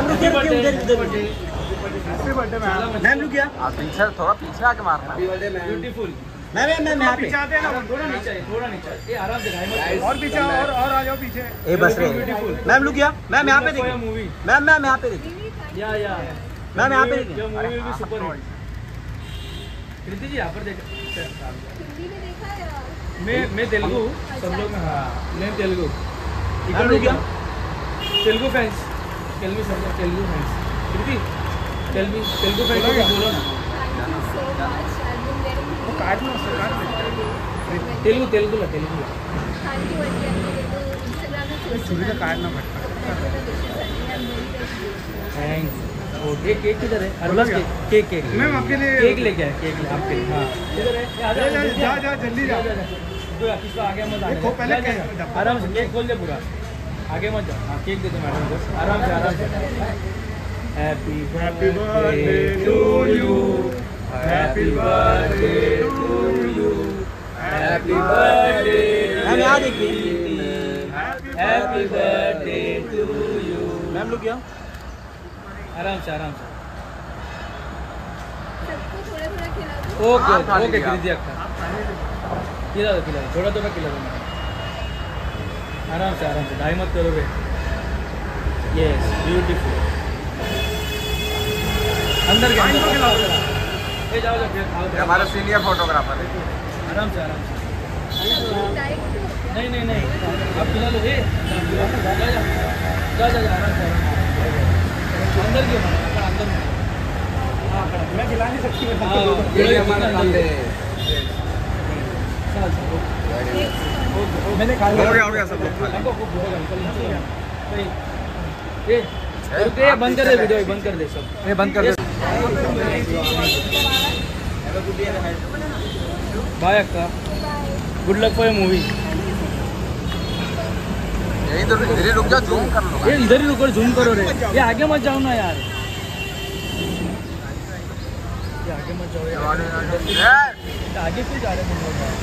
Ma'am रुकिए पीछे थोड़ा पीछे आके मारना। ब्यूटीफुल मैम पीछे आते हैं ना, थोड़ा नीचे ये आराम से और पीछे और आ जाओ पीछे। ए बस रे मैम रुकिए मैम यहाँ पे देखिए मूवी मैम यहाँ पे देखिए या मैम यहाँ पे देखिए मूवी भी सुपर हिट। कृति जी यहाँ पर देख मैं तेलुगु सब लोग हाँ मैं तेलुगु मैम रुकिए Telugu fans Telugu fans Kriti Telugu fans बोलो ना। तेलुगु ला थैंक्स। ओके केक किधर है? केक मैम आपके लिए केक लेके आए केक आपके लिए। हाँ किधर है? जा जल्दी जा तो किसको आगे मत आने पहले आराम से केक खोल दे पूरा आगे मत जा। हाँ केक दे दो मैडम को आराम से happy birthday to you happy birthday to you happy birthday. Ma'am यहाँ देखिए happy birthday to you. Ma'am रुकिए आराम से सबको थोड़ा थोड़ा खिला दो। ओके ओके कृति अक्का खिला दो थोड़ा खिला दो आराम से ढाई मत करो बे। यस ब्यूटीफुल अंदर के जाओ हमारे सीनियर फोटोग्राफर है। आराम से डायरेक्ट नहीं अब खिला लो जा आराम से अंदर क्यों अंदर मैं खिला नहीं सकती मैंने खा लिया हो गया सब लोग खा लिया। बंद कर दे वीडियो बंद कर दे सब बंद कर दे। बाय अक्का गुड लक फॉर मूवी। यही तो धीरे रुक जा जूम कर लो। ये इधर ही रुको जूम करो रे ये आगे मत जाओ ना यार ये आगे मत जाओ यार आगे क्यों जा रहे हैं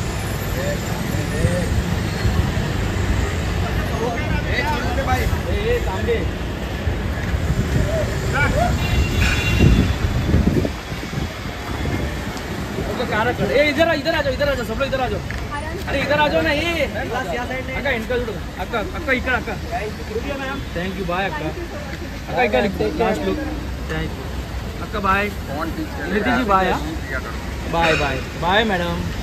तांबे इधर आ जाओ सब लोग इधर आ जाओ। अरे इधर आ जाओ ना ये अक्का इनका जुड़ो अक्का इक्का अक्का थैंक यू बाय अक्का इक्का लास्ट लुक थैंक यू अक्का bye Kriti ji bye bye madam.